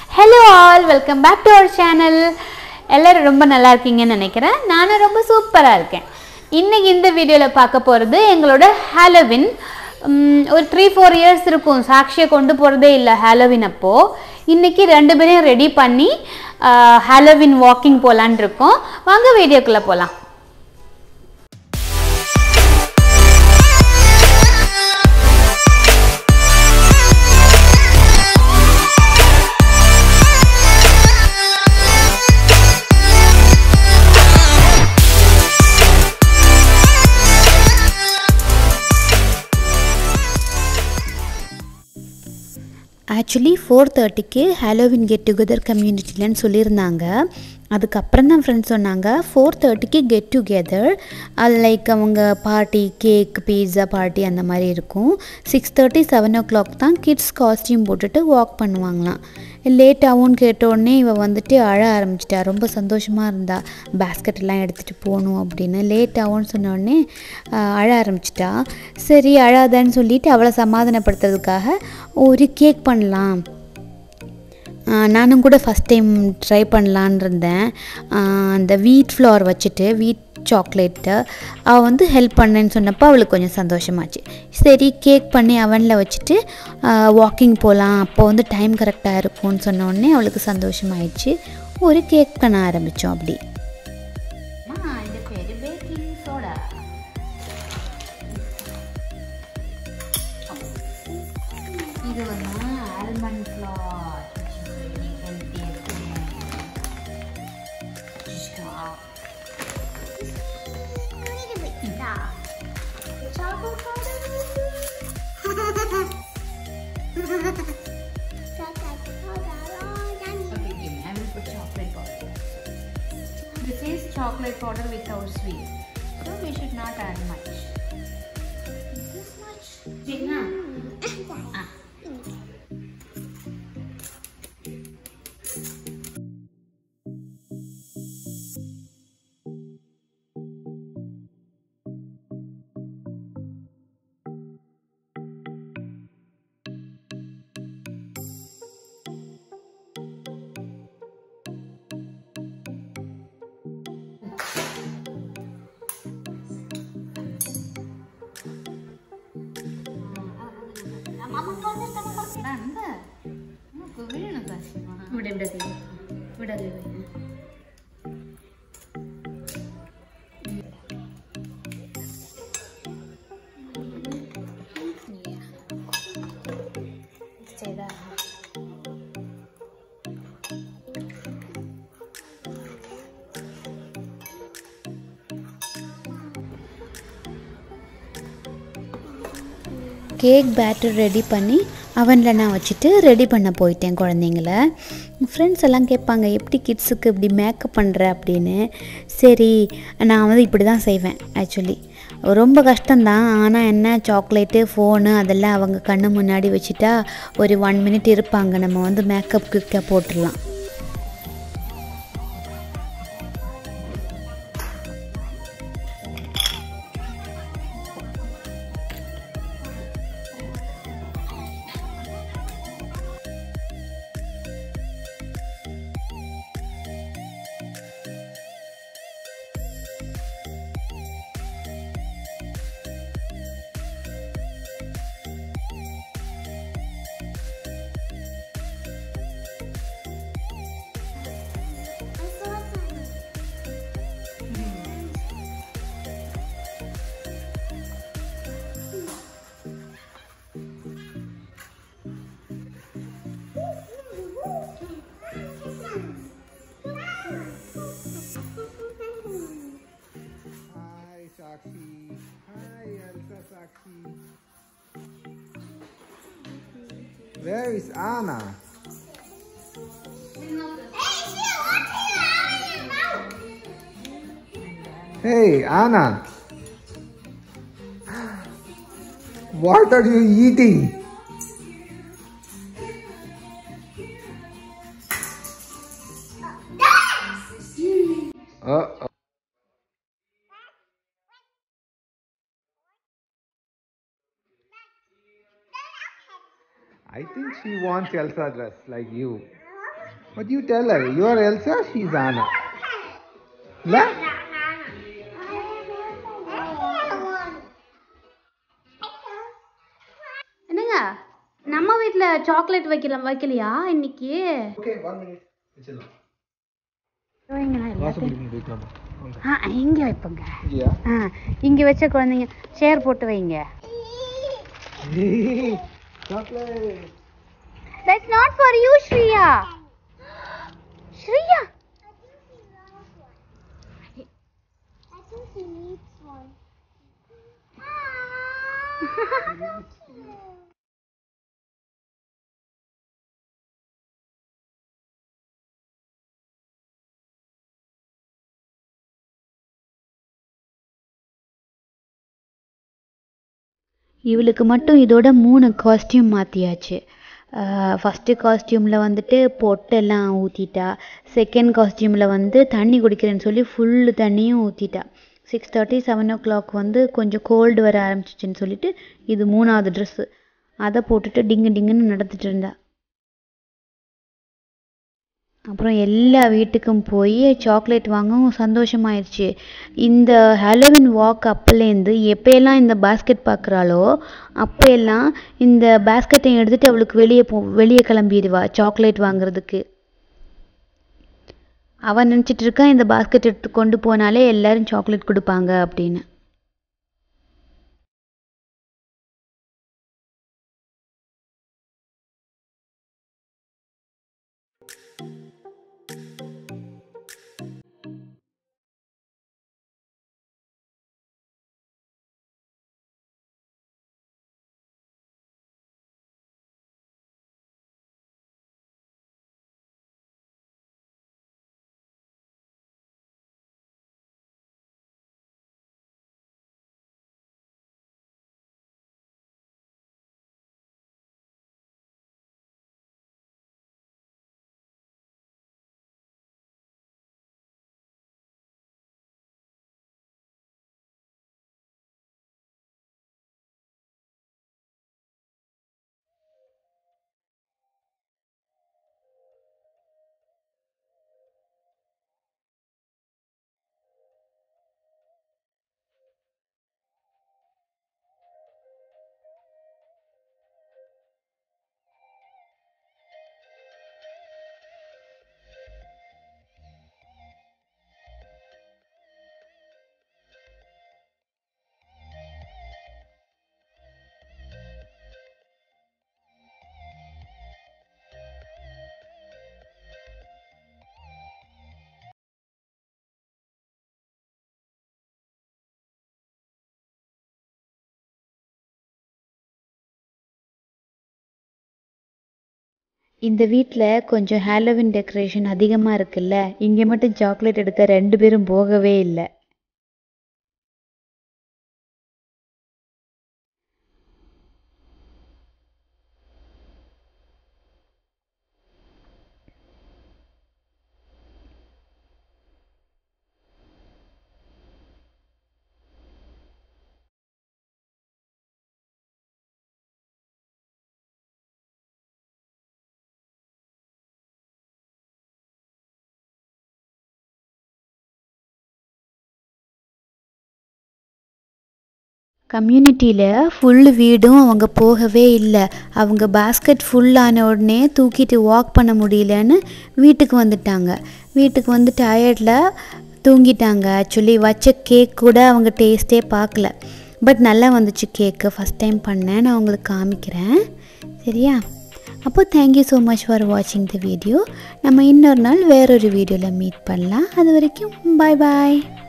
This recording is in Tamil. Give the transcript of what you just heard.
Hello all, welcome back to our channel. எல்லாரும் ரொம்ப நல்லா இருக்கீங்கன்னு நினைக்கிறேன். நானும் ரொம்ப சூப்பரா இருக்கேன். இன்னைக்கு இந்த வீடியோல பார்க்க போறது எங்களோட ஹாலோவின். ஒரு 3-4 இயர்ஸ் இருக்கும். சாக்ஷியை கொண்டு போறதே இல்ல ஹாலோவின் அப்போ. இன்னைக்கு ரெண்டு பேரையும் ரெடி பண்ணி ஹாலோவின் வாக்கிங் போலாம்னு இருக்கோம். வாங்க வீடியோக்குள்ள போலாம். ஆக்சுவலி 4:30க்கு ஹாலோவின் கெட் டுகெதர் கம்யூனிட்டிலன்னு சொல்லியிருந்தாங்க. அதுக்கப்புறம் தான் ஃப்ரெண்ட்ஸ் சொன்னாங்க 4:30க்கு கெட் டுகெதர், அது லைக் அவங்க பார்ட்டி, கேக், பீஸா பார்ட்டி அந்த மாதிரி இருக்கும். 6:30 7 o'clock தான் கிட்ஸ் காஸ்டியூம் போட்டுட்டு வாக் பண்ணுவாங்களாம். லேட் ஆகும்னு கேட்டோடனே இவ வந்துட்டு அழ ஆரம்பிச்சிட்டா. ரொம்ப சந்தோஷமாக இருந்தா, பேஸ்கெட்லாம் எடுத்துகிட்டு போகணும் அப்படின்னு. லேட் ஆகும்னு சொன்னோடனே அழ ஆரம்பிச்சிட்டா. சரி அழாதான்னு சொல்லிவிட்டு அவளை சமாதானப்படுத்துறதுக்காக ஒரு கேக் பண்ணலாம், நானும் கூட ஃபஸ்ட் டைம் ட்ரை பண்ணலான் இருந்தேன். அந்த வீட் ஃப்ளவர் வச்சுட்டு வீட் சாக்லேட்டு அவள் வந்து ஹெல்ப் பண்ணேன்னு சொன்னப்போ அவளுக்கு கொஞ்சம் சந்தோஷமாச்சு. சரி கேக் பண்ணி அவனில் வச்சுட்டு வாக்கிங் போகலாம், அப்போ வந்து டைம் கரெக்டாக இருக்கும்னு சொன்னோடனே அவளுக்கு சந்தோஷமாயிடுச்சு. ஒரு கேக் பண்ண ஆரம்பித்தோம். அப்படி இது பேர் பேக்கிங் சோடா. இது வந்து almond flour. This is chocolate powder without sweet, so we should not add much. This much? Jina? Cake batter ready பண்ணி அவனில் நான் வச்சுட்டு ரெடி பண்ண போயிட்டேன் குழந்தைங்கள. ஃப்ரெண்ட்ஸ் எல்லாம் கேட்பாங்க எப்படி கிட்ஸுக்கு இப்படி மேக்கப் பண்ணுற அப்படின்னு. சரி நான் வந்து இப்படி தான் செய்வேன். ஆக்சுவலி ரொம்ப கஷ்டம்தான், ஆனால் என்ன, சாக்லேட்டு, ஃபோனு அதெல்லாம் அவங்க கண்ணு முன்னாடி வச்சுட்டா ஒரு 1 minute இருப்பாங்க, நம்ம வந்து மேக்கப் குயிக்காக போட்டுடலாம். Where is Anna? Hey, Anna. What are you eating? Uh-oh. I think she wants Elsa dress like you. What do you tell her? You are Elsa, she's Anna. La? என்னங்க நம்ம வீட்ல சாக்லேட் வைக்கலையா இன்னைக்கு? Okay, 1 minute. வச்சிடலாம். இங்க வைப்போங்க. Yeah. இங்க வச்ச குழந்தைங்க சேர் போட்டு வைங்க. Chocolate. That's not for you, Shriya. Shriya. I think she needs one. இவளுக்கு மட்டும் இதோட 3 காஸ்டியூம் மாற்றியாச்சு. ஃபஸ்ட்டு காஸ்டியூமில் வந்துட்டு பொட்டெல்லாம் ஊற்றிட்டா. செகண்ட் காஸ்டியூமில் வந்து தண்ணி குடிக்கிறேன்னு சொல்லி ஃபுல்லு தண்ணியும் ஊற்றிட்டா. 6:30 7 o'clock வந்து கொஞ்சம் கோல்டு வர ஆரம்பிச்சிச்சின்னு சொல்லிட்டு இது 3வது ட்ரெஸ்ஸு. அதை போட்டுட்டு டிங்கு டிங்குன்னு நடந்துட்டு இருந்தா. அப்புறம் எல்லா வீட்டுக்கும் போய் சாக்லேட் வாங்கவும் சந்தோஷமாயிடுச்சு. இந்த ஹாலோவின் வாக் அப்போலேருந்து எப்போயெல்லாம் இந்த பாஸ்கெட் பார்க்குறாளோ அப்போயெல்லாம் இந்த பாஸ்கெட்டை எடுத்துகிட்டு அவளுக்கு வெளியே கிளம்பிடுவா சாக்லேட் வாங்குறதுக்கு. அவன் நினச்சிட்டு இருக்கா இந்த பாஸ்கெட் எடுத்து கொண்டு போனாலே எல்லாரும் சாக்லேட் கொடுப்பாங்க அப்படின்னு. இந்த வீட்டில் கொஞ்சம் ஹாலோவின் டெக்கரேஷன் அதிகமாக இருக்குல்ல, இங்கே மட்டும் சாக்லேட் எடுக்க 2 பேரும் போகவே இல்லை. கம்யூனிட்டியில் ஃபுல் வீடும் அவங்க போகவே இல்லை. அவங்க பாஸ்கெட் ஃபுல்லான உடனே தூக்கிட்டு வாக் பண்ண முடியலன்னு வீட்டுக்கு வந்துட்டாங்க. வீட்டுக்கு வந்து டயர்டில் தூங்கிட்டாங்க. ஆக்சுவலி வச்ச கேக் கூட அவங்க டேஸ்ட்டே பார்க்கல. பட் நல்லா வந்துச்சு கேக்கு. ஃபஸ்ட் டைம் பண்ணேன், நான் உங்களுக்கு காமிக்கிறேன் சரியா. அப்போ தேங்க்யூ ஸோ மச் ஃபார் வாட்சிங் த வீடியோ. நம்ம இன்னொரு நாள் வேறொரு வீடியோவில் மீட் பண்ணலாம். அது வரைக்கும் பாய் பாய்.